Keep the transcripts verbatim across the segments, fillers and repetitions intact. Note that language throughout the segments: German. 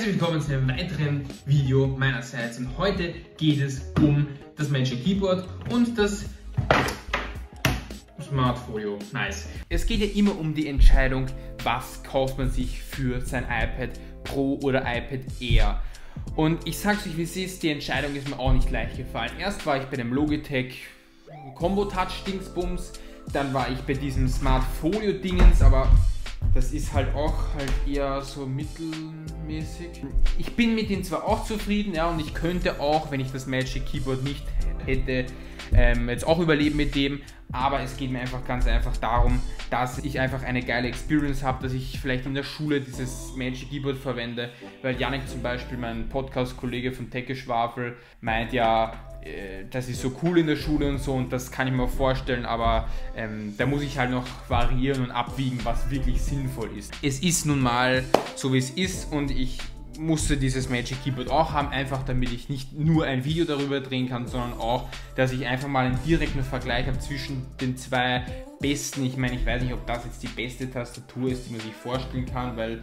Herzlich willkommen zu einem weiteren Video meinerseits und heute geht es um das Magic Keyboard und das Smart Folio. Nice. Es geht ja immer um die Entscheidung, was kauft man sich für sein iPad Pro oder iPad Air. Und ich sag's euch, wie es ist, die Entscheidung ist mir auch nicht leicht gefallen. Erst war ich bei dem Logitech Combo Touch Dingsbums, dann war ich bei diesem Smart Folio Dingens, aber das ist halt auch halt eher so mittelmäßig. Ich bin mit ihm zwar auch zufrieden, ja, und ich könnte auch, wenn ich das Magic Keyboard nicht hätte, ähm, jetzt auch überleben mit dem, aber es geht mir einfach ganz einfach darum, dass ich einfach eine geile Experience habe, dass ich vielleicht in der Schule dieses Magic Keyboard verwende, weil Janik zum Beispiel, mein Podcast-Kollege von Techgeschwafel, meint ja, das ist so cool in der Schule und so, und das kann ich mir vorstellen, aber ähm, da muss ich halt noch variieren und abwiegen, was wirklich sinnvoll ist. Es ist nun mal so, wie es ist, und ich musste dieses Magic Keyboard auch haben, einfach damit ich nicht nur ein Video darüber drehen kann, sondern auch, dass ich einfach mal einen direkten Vergleich habe zwischen den zwei besten. Ich meine, ich weiß nicht, ob das jetzt die beste Tastatur ist, die man sich vorstellen kann, weil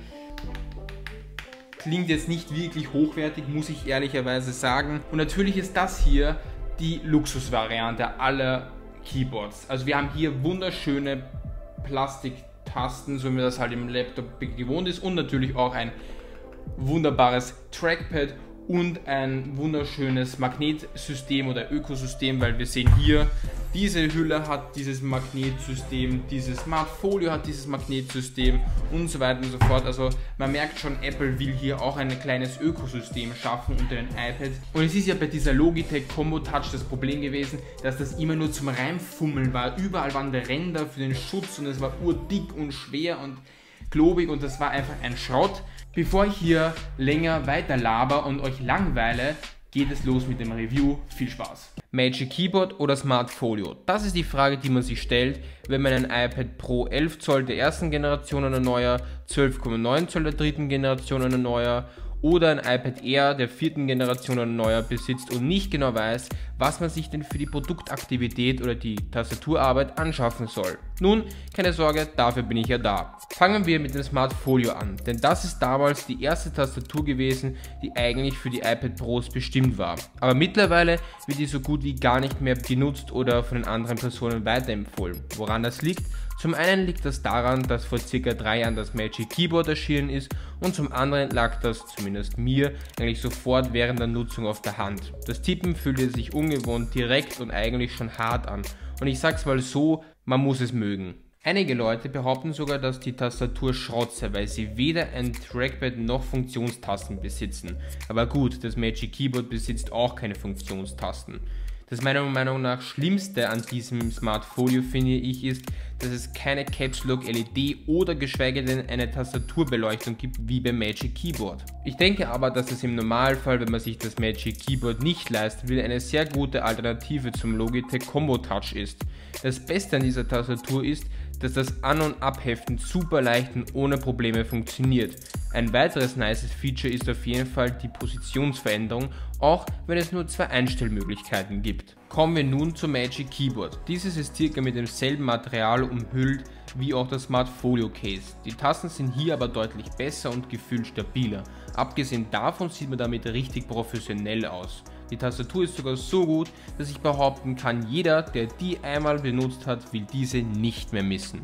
klingt jetzt nicht wirklich hochwertig, muss ich ehrlicherweise sagen. Und natürlich ist das hier die Luxusvariante aller Keyboards. Also wir haben hier wunderschöne Plastiktasten, so wie man das halt im Laptop gewohnt ist, und natürlich auch ein wunderbares Trackpad und ein wunderschönes Magnetsystem oder Ökosystem, weil wir sehen hier, diese Hülle hat dieses Magnetsystem, dieses Smart Folio hat dieses Magnetsystem und so weiter und so fort. Also man merkt schon, Apple will hier auch ein kleines Ökosystem schaffen unter den iPads. Und es ist ja bei dieser Logitech Combo Touch das Problem gewesen, dass das immer nur zum Reinfummeln war. Überall waren der Ränder für den Schutz und es war urdick und schwer und klobig und das war einfach ein Schrott. Bevor ich hier länger weiter laber und euch langweile, geht es los mit dem Review. Viel Spaß! Magic Keyboard oder Smart Folio? Das ist die Frage, die man sich stellt, wenn man ein iPad Pro elf Zoll der ersten Generation oder neuer, zwölf Komma neun Zoll der dritten Generation oder neuer oder ein iPad Air der vierten Generation oder neuer besitzt und nicht genau weiß, was man sich denn für die Produktaktivität oder die Tastaturarbeit anschaffen soll. Nun, keine Sorge, dafür bin ich ja da. Fangen wir mit dem Smart Folio an, denn das ist damals die erste Tastatur gewesen, die eigentlich für die iPad Pros bestimmt war. Aber mittlerweile wird die so gut wie gar nicht mehr genutzt oder von den anderen Personen weiterempfohlen. Woran das liegt? Zum einen liegt das daran, dass vor circa drei Jahren das Magic Keyboard erschienen ist, und zum anderen lag das, zumindest mir, eigentlich sofort während der Nutzung auf der Hand. Das Tippen fühlte sich ungewohnt direkt und eigentlich schon hart an, und ich sag's mal so, man muss es mögen. Einige Leute behaupten sogar, dass die Tastatur Schrott sei, weil sie weder ein Trackpad noch Funktionstasten besitzen. Aber gut, das Magic Keyboard besitzt auch keine Funktionstasten. Das meiner Meinung nach Schlimmste an diesem Smart Folio, finde ich, ist, dass es keine Caps Lock L E D oder geschweige denn eine Tastaturbeleuchtung gibt wie beim Magic Keyboard. Ich denke aber, dass es im Normalfall, wenn man sich das Magic Keyboard nicht leisten will, eine sehr gute Alternative zum Logitech Combo Touch ist. Das Beste an dieser Tastatur ist, dass das An- und Abheften super leicht und ohne Probleme funktioniert. Ein weiteres nices Feature ist auf jeden Fall die Positionsveränderung, auch wenn es nur zwei Einstellmöglichkeiten gibt. Kommen wir nun zum Magic Keyboard. Dieses ist circa mit demselben Material umhüllt wie auch das Smart Folio Case. Die Tasten sind hier aber deutlich besser und gefühlt stabiler. Abgesehen davon sieht man damit richtig professionell aus. Die Tastatur ist sogar so gut, dass ich behaupten kann, jeder, der die einmal benutzt hat, will diese nicht mehr missen.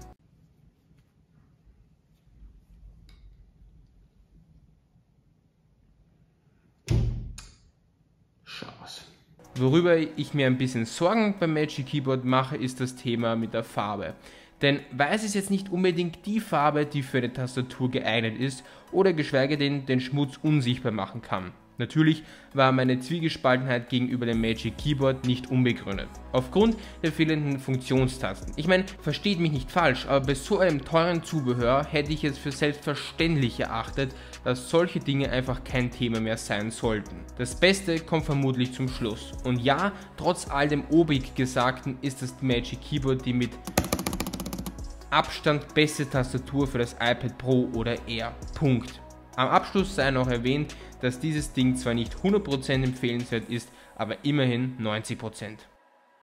Chance. Worüber ich mir ein bisschen Sorgen beim Magic Keyboard mache, ist das Thema mit der Farbe. Denn weiß ist jetzt nicht unbedingt die Farbe, die für eine Tastatur geeignet ist oder geschweige denn den Schmutz unsichtbar machen kann. Natürlich war meine Zwiegespaltenheit gegenüber dem Magic Keyboard nicht unbegründet. Aufgrund der fehlenden Funktionstasten. Ich meine, versteht mich nicht falsch, aber bei so einem teuren Zubehör hätte ich es für selbstverständlich erachtet, dass solche Dinge einfach kein Thema mehr sein sollten. Das Beste kommt vermutlich zum Schluss. Und ja, trotz all dem obig Gesagten ist das Magic Keyboard die mit Abstand beste Tastatur für das iPad Pro oder Air. Punkt. Am Abschluss sei noch erwähnt, dass dieses Ding zwar nicht hundert Prozent empfehlenswert ist, aber immerhin neunzig Prozent.